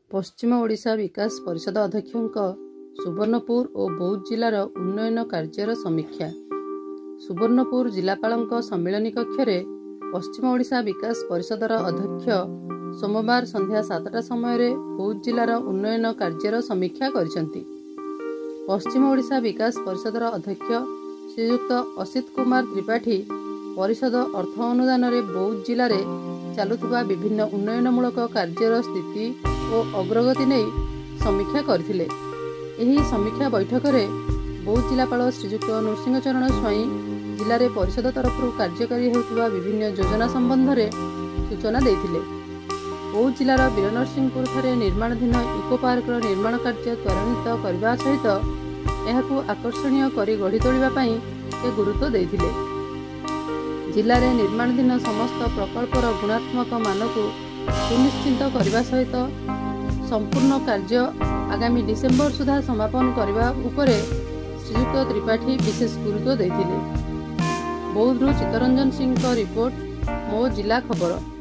ପଶ୍ଚିମ ଓଡ଼ିଶା ବିକାଶ ପରିଷଦ ଅଧ୍ୟକ୍ଷଙ୍କ ସୁବର୍ଣ୍ଣପୁର ଓ ବୌଦ୍ଧ ଜିଲ୍ଲାର ଉନ୍ନୟନ କାର୍ଯ୍ୟର ସମୀକ୍ଷା। ସୁବର୍ଣ୍ଣପୁର ଜିଲ୍ଲାପାଳଙ୍କ ସମ୍ମିଳନୀ କକ୍ଷରେ ପଶ୍ଚିମ ଓଡ଼ିଶା ବିକାଶ ପରିଷଦର ଅଧ୍ୟକ୍ଷ ସୋମବାର ସନ୍ଧ୍ୟା 7ଟା ସମୟରେ ବୌଦ୍ଧ ଜିଲ୍ଲାର ଉନ୍ନୟନ କାର୍ଯ୍ୟର ସମୀକ୍ଷା କରିଛନ୍ତି। ପଶ୍ଚିମ ଓଡ଼ିଶା ବିକାଶ ପରିଷଦର ଅଧ୍ୟକ୍ଷ ଶ୍ରୀଯୁକ୍ତ ଅସିତ କୁମାର ତ୍ରିପାଠୀ ପରିଷଦ ଅର୍ଥ ଅନୁଦାନରେ ବୌଦ୍ଧ ଜିଲ୍ଲାରେ ଚାଲୁଥିବା ବିଭିନ୍ନ ଉନ୍ନୟନମୂଳକ କାର୍ଯ୍ୟର ସ୍ଥିତି ଓ ଅଗ୍ରଗତି ନେଇ ସମୀକ୍ଷା କରିଥିଲେ। ଏହି ସମୀକ୍ଷା ବୈଠକରେ ବୌଦ୍ଧ ଜିଲ୍ଲାପାଳ ଶ୍ରୀଯୁକ୍ତ ନୃସିଂହଚରଣ ସ୍ୱାଇଁ ଜିଲ୍ଲାରେ ପରିଷଦ ତରଫରୁ କାର୍ଯ୍ୟକାରୀ ହେଉଥିବା ବିଭିନ୍ନ ଯୋଜନା ସମ୍ବନ୍ଧରେ ସୂଚନା ଦେଇଥିଲେ। ବୌଦ୍ଧ ଜିଲ୍ଲାର ବୀରନରସିଂହପୁରଠାରେ ନିର୍ମାଣାଧୀନ ଇକୋ ପାର୍କର ନିର୍ମାଣ କାର୍ଯ୍ୟ ତ୍ୱରାନ୍ୱିତ କରିବା ସହିତ ଏହାକୁ ଆକର୍ଷଣୀୟ କରି ଗଢ଼ି ତୋଳିବା ପାଇଁ ସେ ଗୁରୁତ୍ୱ ଦେଇଥିଲେ। ଜିଲ୍ଲାରେ ନିର୍ମାଣାଧୀନ ସମସ୍ତ ପ୍ରକଳ୍ପର ଗୁଣାତ୍ମକ ମାନକୁ ସୁନିଶ୍ଚିତ କରିବା ସହିତ ସମ୍ପୂର୍ଣ୍ଣ କାର୍ଯ୍ୟ ଆଗାମୀ ଡିସେମ୍ବର ସୁଦ୍ଧା ସମାପନ କରିବା ଉପରେ ଶ୍ରୀଯୁକ୍ତ ତ୍ରିପାଠୀ ବିଶେଷ ଗୁରୁତ୍ୱ ଦେଇଥିଲେ। ବୌଦ୍ଧରୁ ଚିତ୍ତରଞ୍ଜନ ସିଂଙ୍କ ରିପୋର୍ଟ, ମୋ ଜିଲ୍ଲା ଖବର।